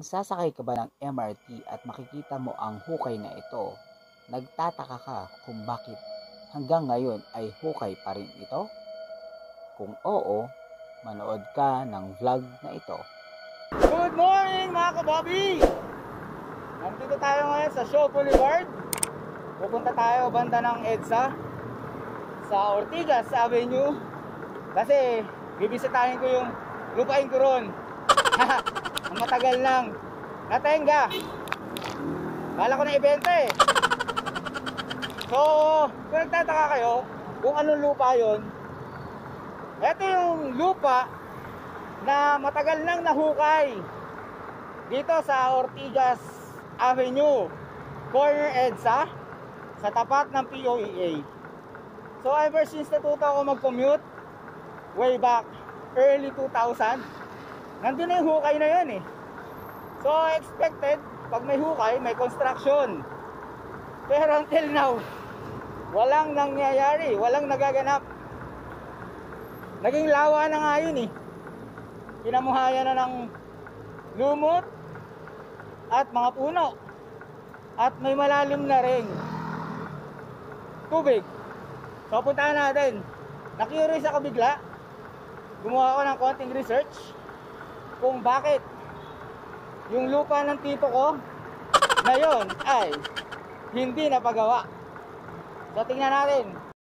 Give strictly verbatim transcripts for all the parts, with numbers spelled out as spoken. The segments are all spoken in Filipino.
sasakay ka ba ng M R T at makikita mo ang hukay na ito, nagtataka ka kung bakit hanggang ngayon ay hukay pa rin ito? Kung oo, manood ka ng vlog na ito. Good morning mga kababi! Nandito tayo ngayon sa Shaw Boulevard. Pupunta tayo banda ng EDSA sa Ortigas Avenue kasi bibisitahin ko yung lupain ko ron. Ang matagal lang natenga. Kala ko na ibenta eh. So, kung nagtataka kayo kung anong lupa yon, ito yung lupa na matagal nang nahukay dito sa Ortigas Avenue, corner EDSA, sa tapat ng P O E A. So ever since natuto ako mag-commute way back early two thousand, nandun na yung hukay na yun eh. So expected pag may hukay may construction, pero until now walang nangyayari, walang nagaganap. Naging lawa na nga yun eh. Pinamuhaya na ng lumot at mga puno, at may malalim na rin tubig. So puntahan natin. Na-curious ako bigla, gumawa ako ng konting research kung bakit yung lupa ng tito ko na yun ay hindi napagawa. So tingnan natin.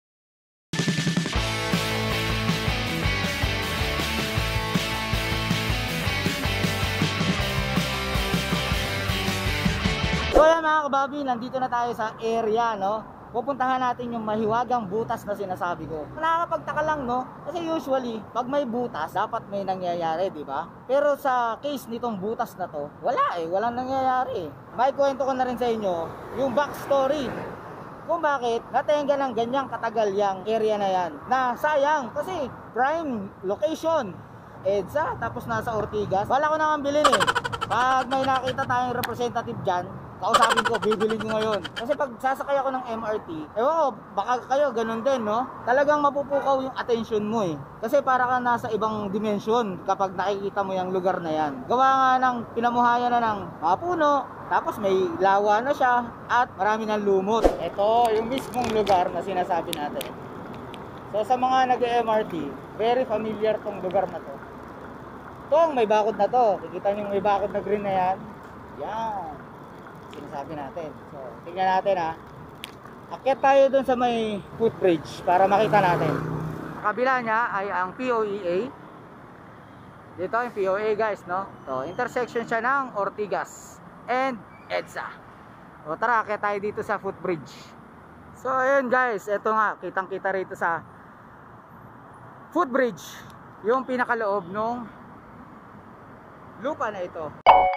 So yan mga kababi, nandito na tayo sa area, no? Pupuntahan natin yung mahiwagang butas na sinasabi ko. Nakakapagtaka lang, no? Kasi usually, pag may butas, dapat may nangyayari, di ba? Pero sa case nitong butas na to, wala eh, walang nangyayari. May kwento ko na rin sa inyo yung backstory kung bakit natenga ng ganyang katagal yung area na yan. Na sayang, kasi prime location, EDSA, tapos nasa Ortigas. Wala ko nang bilhin eh. Pag may nakita tayong representative dyan, kausapin ko, bibilin ko ngayon. Kasi pag sasakay ako ng M R T, ewan ko, baka kayo ganun din, no? Talagang mapupukaw yung attention mo eh. Kasi para ka nasa ibang dimension kapag nakikita mo yung lugar na yan. Gawa nga ng pinamuhaya na ng mga puno, tapos may lawa na siya, at marami ng lumot. Ito yung mismong lugar na sinasabi natin. So sa mga nag-M R T, very familiar tong lugar na to. Itong may bakod na to, kikita nyo may bakod na green na yan. Yan sinasabi natin. So, tingnan natin ha. Akyat tayo dun sa may footbridge para makita natin. Kabila niya ay ang P O E A. Dito yung P O E A guys, no? So, intersection siya ng Ortigas and EDSA. So, tara, akyat tayo dito sa footbridge. So, ayun guys, eto nga, kitang kita rito sa footbridge yung pinakaloob nung lupa na ito.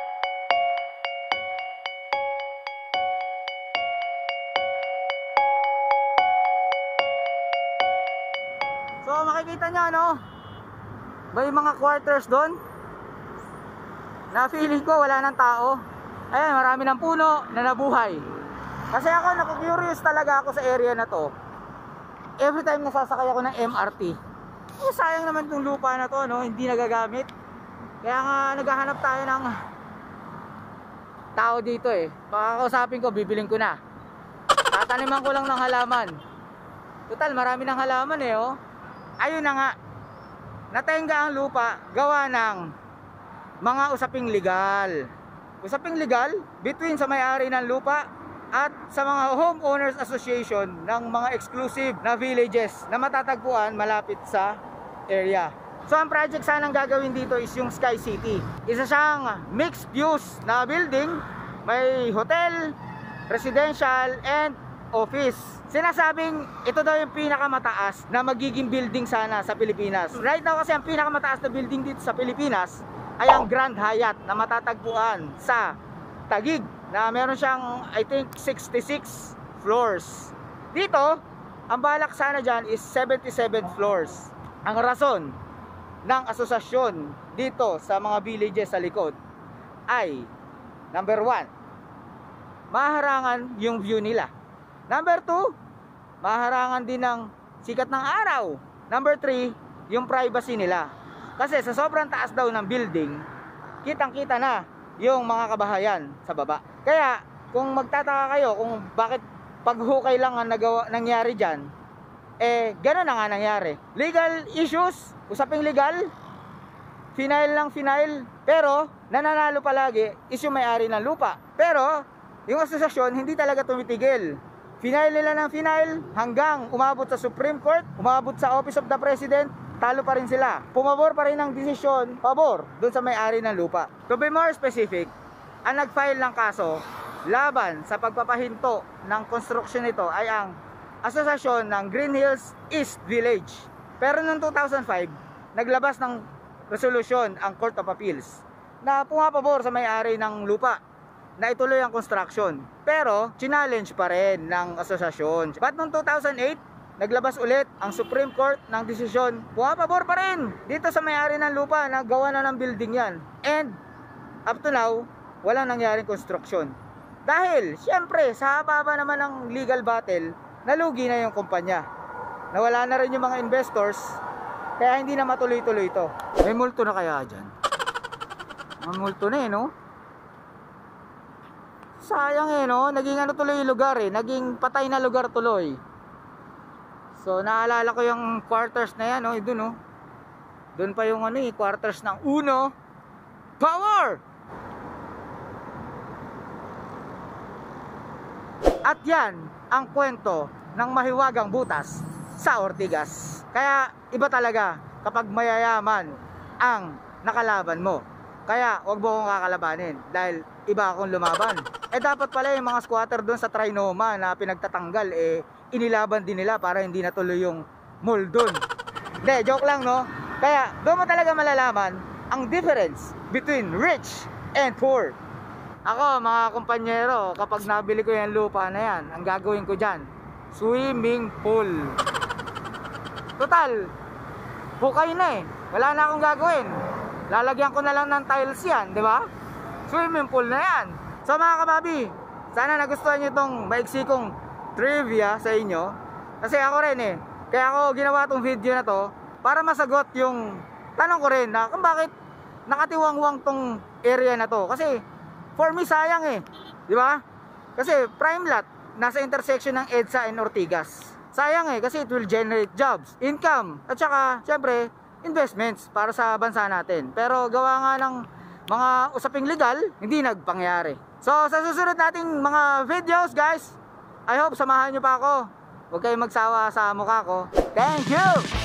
So makikita nyo, no? May mga quarters doon na feeling ko wala ng tao. Ayan, marami ng puno na nabuhay. Kasi ako, naku-curious talaga ako sa area na to. Every time nasasakay ako ng M R T, eh, sayang naman itong lupa na to, no? Hindi nagagamit. Kaya nga naghahanap tayo ng tao dito eh. Pakakausapin ko, bibiling ko na. Tataniman ko lang ng halaman. Total, marami ng halaman eh, oh. Ayun na nga, natenga ang lupa gawa ng mga usaping legal. Usaping legal between sa may-ari ng lupa at sa mga homeowners association ng mga exclusive na villages na matatagpuan malapit sa area. So ang project sanang gagawin dito is yung Sky City. Isa siyang mixed use na building, may hotel, residential, and office. Sinasabing ito daw yung pinakamataas na magiging building sana sa Pilipinas. Right now kasi ang pinakamataas na building dito sa Pilipinas ay ang Grand Hyatt na matatagpuan sa Taguig, na meron siyang I think sixty-six floors. Dito, ang balak sana dyan is seventy-seven floors. Ang rason ng asosasyon dito sa mga villages sa likod ay number one, maharangan yung view nila. Number two, maharangan din ng sikat ng araw. Number three, yung privacy nila. Kasi sa sobrang taas daw ng building, kitang kita na yung mga kabahayan sa baba. Kaya kung magtataka kayo kung bakit paghukay lang ang nagawa, nangyari dyan, eh gano'n na nga nangyari. Legal issues, usaping legal, final lang final, pero nananalo palagi is yung may-ari ng lupa. Pero yung asosasyon hindi talaga tumitigil. Final nila ng final hanggang umabot sa Supreme Court, umabot sa Office of the President, talo pa rin sila. Pumabor pa rin ang desisyon, pabor doon sa may-ari ng lupa. To be more specific, ang nag-file ng kaso laban sa pagpapahinto ng construction nito ay ang asosasyon ng Green Hills East Village. Pero noong two thousand five, naglabas ng resolusyon ang Court of Appeals na pumapabor sa may-ari ng lupa na ituloy ang construction. Pero challenge pa rin ng asosasyon. But noong two thousand eight, naglabas ulit ang Supreme Court ng desisyon, pumapabor pa rin dito sa may-ari ng lupa na gawa na ng building yan. And up to now, walang nangyaring construction. Dahil, siyempre, sa haba naman ng legal battle, nalugi na yung kumpanya. Nawala na rin yung mga investors, kaya hindi na matuloy-tuloy ito. May multo na kaya dyan? May multo na eh, no? Sayang eh, no? Naging ano tuloy yung lugar eh. Naging patay na lugar tuloy. So, naalala ko yung quarters na yan, no? Doon, no? Doon pa yung ano eh, quarters ng Uno. Power! At yan ang kwento ng mahiwagang butas sa Ortigas. Kaya iba talaga kapag mayayaman ang nakalaban mo. Kaya wag mo akong kakalabanin dahil iba akong lumaban. Eh dapat pala yung mga squatter doon sa Trinoma na pinagtatanggal, eh inilaban din nila para hindi natuloy yung mall doon. Hindi, joke lang, no? Kaya doon mo talaga malalaman ang difference between rich and poor. Ako, mga kumpanyero, kapag nabili ko yung lupa na yan, ang gagawin ko dyan, swimming pool. Total, hukay na eh. Wala na akong gagawin. Lalagyan ko na lang ng tiles yan, di ba? Swimming pool na yan. So mga kababi, sana nagustuhan nyo itong maiksi kong trivia sa inyo. Kasi ako rin eh, kaya ako ginawa itong video na to para masagot yung tanong ko rin na kung bakit nakatiwangwang tong area na to. Kasi for me, sayang eh. Di ba? Kasi prime lot, nasa intersection ng EDSA and Ortigas. Sayang eh, kasi it will generate jobs, income, at saka, syempre, investments para sa bansa natin. Pero gawa nga ng mga usaping legal, hindi nagpangyari. So, sa susunod nating mga videos, guys, I hope samahan nyo pa ako. Huwag kayong magsawa sa mukha ko. Thank you!